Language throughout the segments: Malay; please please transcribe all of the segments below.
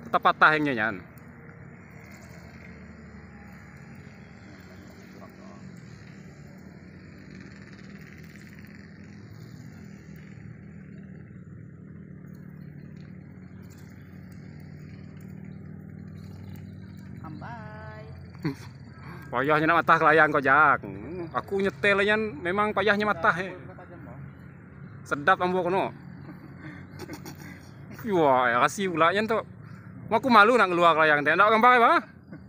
tetap patah yang nyan. Ambai. Payahnya nak matah kelayang kau jak. Aku nyetelnya memang payahnya matah. Sedap ambo kono. Wah, ya kasih pula yen tuh. Aku malu nak keluar kelayang teh. Ndak gambar apa?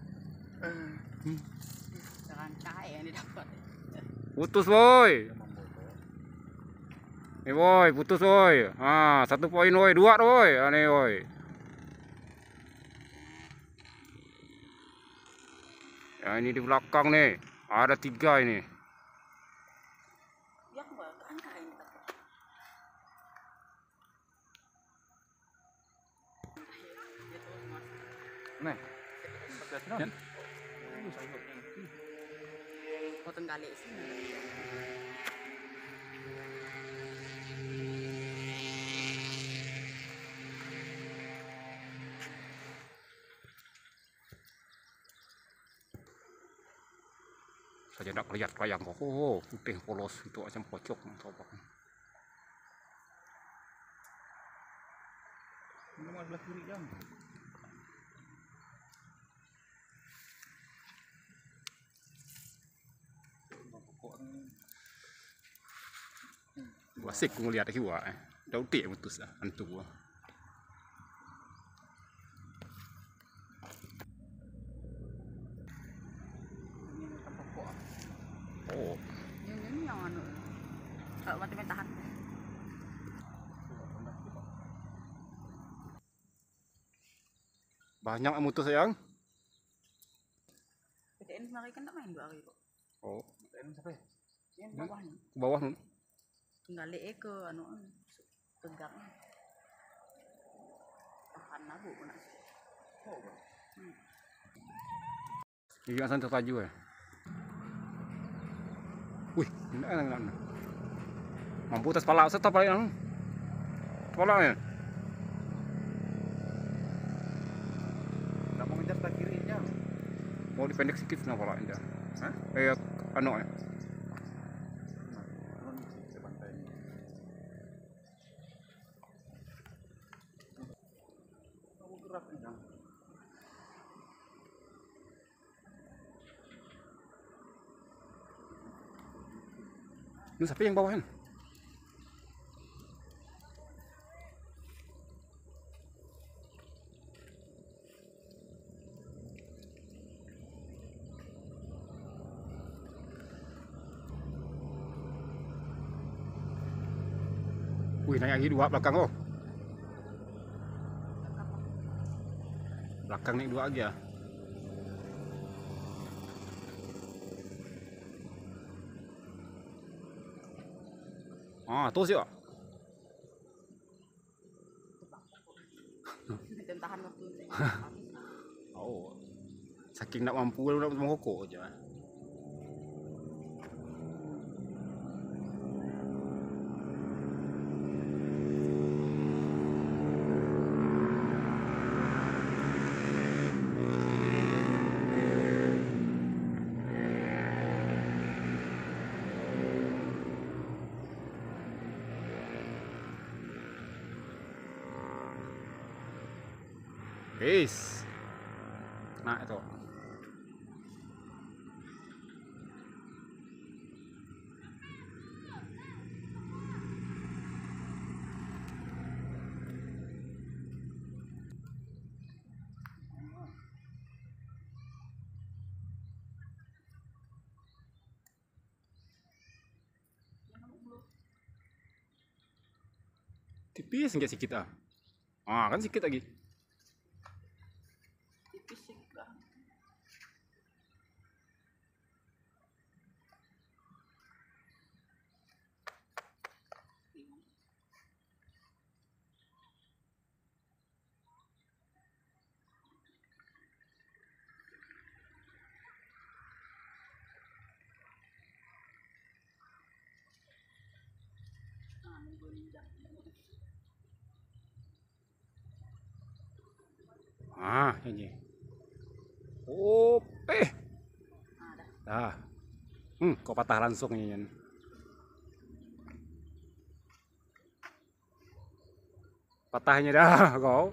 Rancai yang didapat. Putus boy. Nih boy, putus boy. Ah, 1 poin boy, 2 boy. Aneh boy. Ya ini di belakang nih. Ada 3 ini. Yang bahkan kain dapat. Nih. Yan. Potong kali sih. Saja nak lihat kelayang kok. Oh, putih polos itu macam pocok sobak. Ini mau belah kiri jam. Asik aku ngeliat lagi wah. Dah utik putus lah hantu wah. Oh, Ini yang anu. Kalau mati tahan. banyak yang mutus sayang. PTN kemarin kan tak main 2 hari kok. Oh, PTN siapa ya? Yang bawah nih. ke bawah nun. Tinggal ke anu pegang. Tahan aku nak. Ini kan santai taju ya. Wih, enggak. Mampu tas pala setap balik anu. Pala ya. Nggak mau ngejar sebelah kiri jam. Mau dipendek sedikit nah pala indah. Hah? Anu ya. Kamu gerak jam. Ini siapa yang bawain? Wih, naik lagi 2 belakang oh. Belakang naik 2 lagi ya. Ah, tuh sih. Dan tahan waktu. Oh. Saking nak mampu nak mengokok aja. Peace. Nah itu. Tipis enggak sikit ah. Ah kan sikit lagi. Tipis sih kan. Ini. Oh, Nah, dah. dah. Kok patah langsung ini. Yan. Patahnya dah kau.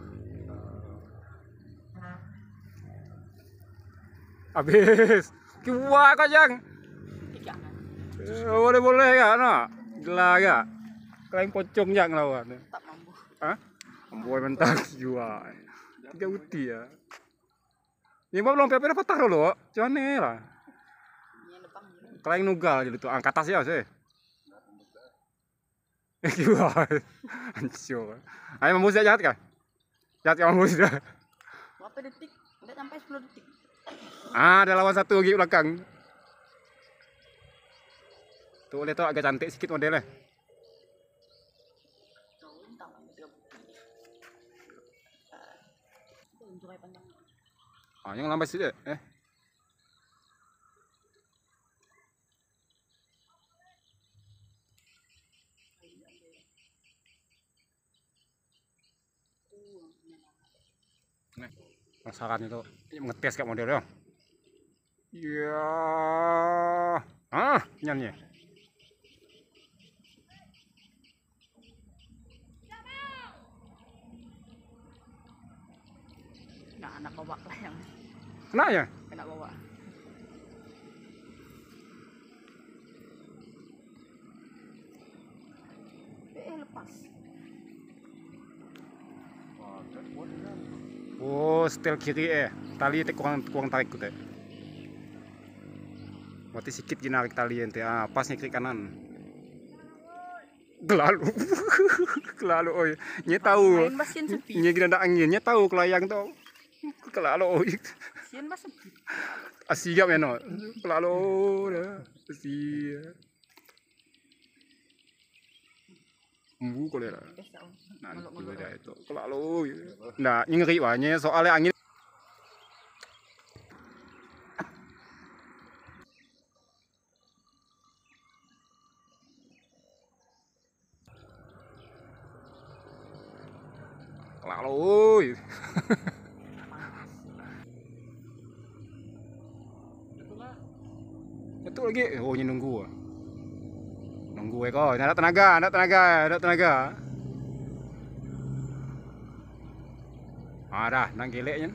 Habis. Kiwa kau jang. Tiga kan. Boleh ya, no. Gila ya. Kalian pocong jang lawan. Tak mampu. Hah? Amboy mentah jiwa. 3 uti ya. Ni belum pepe patah dulu. Cuman ni lah. Ini yang depan gini. Kalian nugal jadi tu angkat atas ya sih. Jiwa. Hancur. Ayo mampus ya jahat kan? Jahat kan mampus dah. Berapa detik? Enggak sampai 10 detik. Ada lawan satu lagi belakang. Tuh lihat tu agak cantik sikit modelnya. Jauh entah mana dia bukti. Itu untuk air panjang. Yang lambat sikit. Masakan itu ngetes kayak modelnya. Ya. Nyanyi. Nah, anak bawa lah yang Kena ya? kena bawa. Lepas. Oh, setel kiri tali itu kurang tarik tu. Berarti sikit narik tali ente. Pasnya kiri kanan. Kelalu. Kelalu oi. Nya tahu. Main bas sian sepi. Nya kira ada angin, nya tahu kelayang tu. Kelalu oi. Sian bas sepi. Asigap ya no. Kelalu dah. Asia. Embu kau lihat. Biasa. Nanti beda itu. Kelalu. Nah, ngeri wanya soalnya angin. Lalu, itu lagi. Oh, ini nunggu. Nunggu kau. Ada tenaga. Dah, nang geleknya.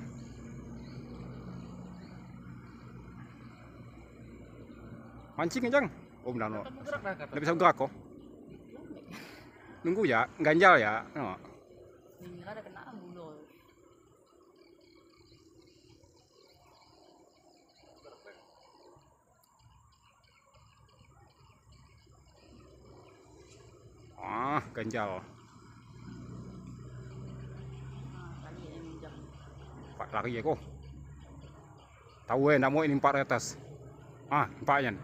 Mancing jang. Oh, benar no. Tidak bisa gerak kok. Nunggu ya, ganjal ya. No. Ini ada kena bulu. Ganjal. Kali yang jam. Pak lari ya kok. Tahu nak mau ini 4 atas. Empaknya.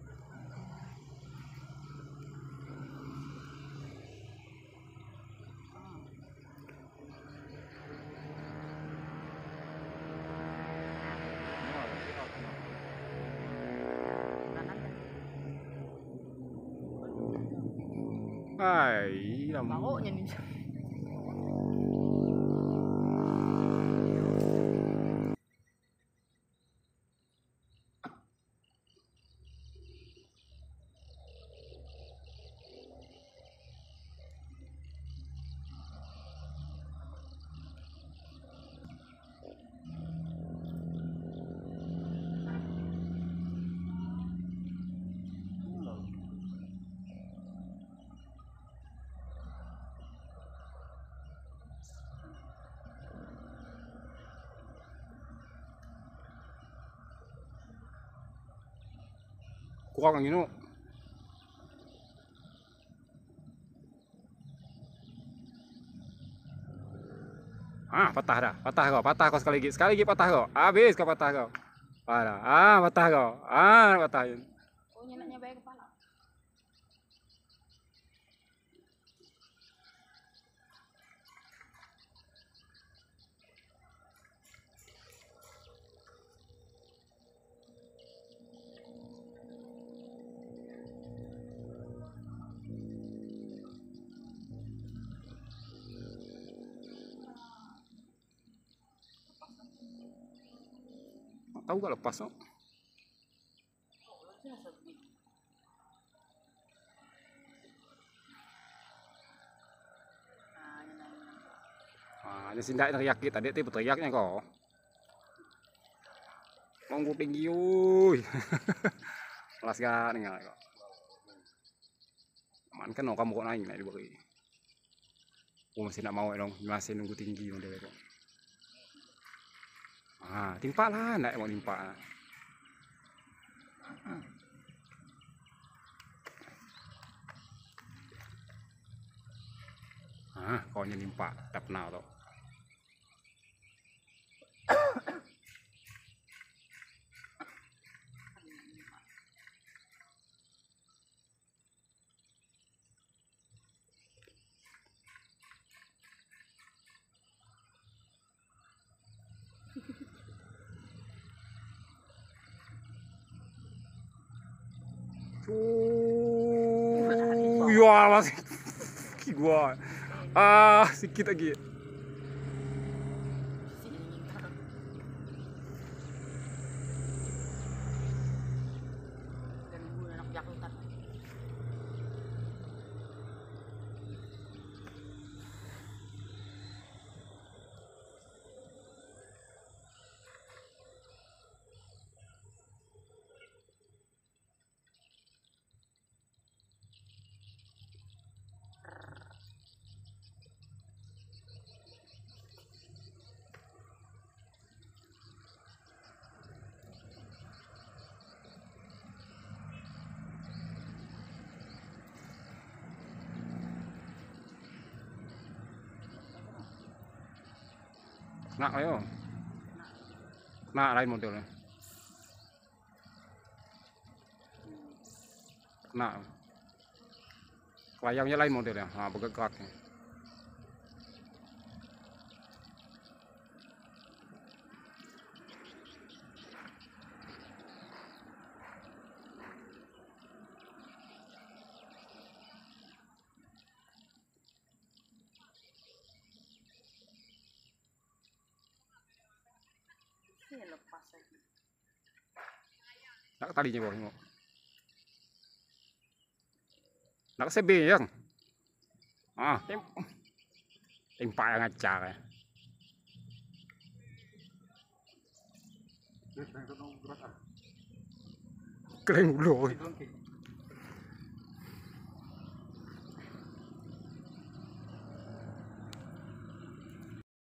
Kanan dah. Lama. Baunya nih. Kurang angin no. Patah kau sekali lagi patah kau. Habis kau patah kau. Patah kau. Patahin. Oh, nyenaknya baik kepala. Tahu gak lepas no? Ini sindak teriak kita tadi tu teriaknya kok. Monggo tinggi yuy. Kelas kan enggak kok. Aman kan kamu kok naik di bawah ini. Masih nak mau dong, masih nunggu tinggi model kok. Timpa lah, enggak mau timpa. Kau nimpa, tak pernah tau. Ya masih gua. Sedikit lagi. Dan gue anak jakutan. Nak ayo. Nak lain modelnya. Nak. Kelayangnya lain modelnya. Bergeraknya. Ini lepas lagi. Nak talinya kok tengok. Nak CB yang. Timpa yang ngacak ya. Keleng dulu.